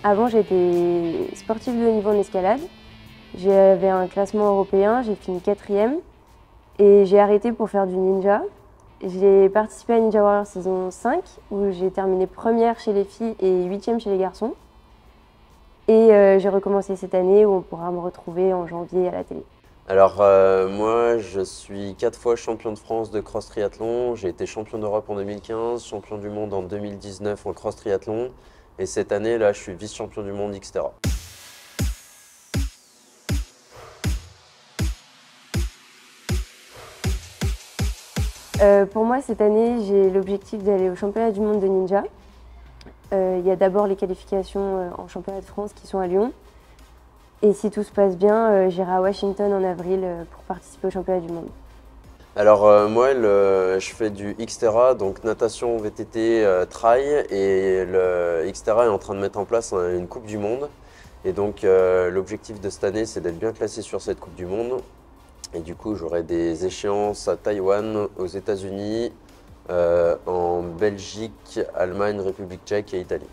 Avant, j'étais sportive de haut niveau en escalade. J'avais un classement européen, j'ai fini 4e et j'ai arrêté pour faire du ninja. J'ai participé à Ninja Warrior saison 5 où j'ai terminé première chez les filles et 8e chez les garçons. Et j'ai recommencé cette année où on pourra me retrouver en janvier à la télé. Alors moi je suis 4 fois champion de France de cross triathlon, j'ai été champion d'Europe en 2015, champion du monde en 2019 en cross triathlon et cette année là je suis vice-champion du monde Xterra. Pour moi cette année j'ai l'objectif d'aller au championnat du monde de ninja. Il y a d'abord les qualifications en championnat de France qui sont à Lyon. Et si tout se passe bien, j'irai à Washington en avril pour participer au championnat du monde. Alors moi je fais du Xterra, donc natation, VTT, trail et le Xterra est en train de mettre en place une Coupe du Monde. Et donc l'objectif de cette année c'est d'être bien classé sur cette Coupe du Monde. Et du coup j'aurai des échéances à Taïwan, aux États-Unis, en Belgique, Allemagne, République tchèque et Italie.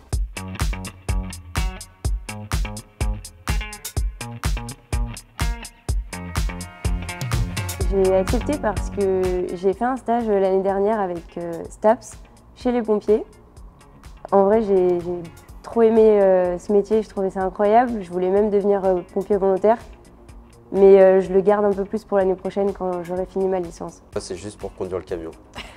J'ai accepté parce que j'ai fait un stage l'année dernière avec STAPS chez les pompiers. En vrai, j'ai trop aimé ce métier, je trouvais ça incroyable. Je voulais même devenir pompier volontaire. Mais je le garde un peu plus pour l'année prochaine quand j'aurai fini ma licence. C'est juste pour conduire le camion.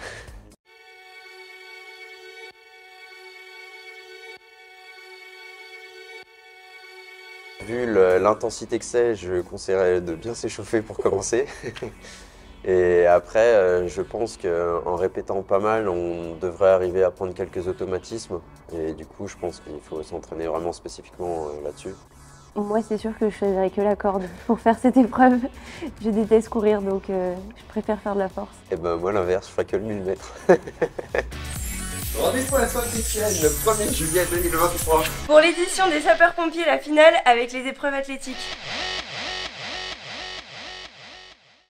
Vu l'intensité que c'est, je conseillerais de bien s'échauffer pour commencer. Et après, je pense qu'en répétant pas mal, on devrait arriver à prendre quelques automatismes. Et du coup, je pense qu'il faut s'entraîner vraiment spécifiquement là-dessus. Moi, c'est sûr que je choisirais que la corde pour faire cette épreuve. Je déteste courir, donc je préfère faire de la force. Et ben moi, l'inverse, je ferais que le 1000 mètres. Rendez-vous à Saint-Étienne le 1er juillet 2023. Pour l'édition des sapeurs-pompiers, la finale avec les épreuves athlétiques.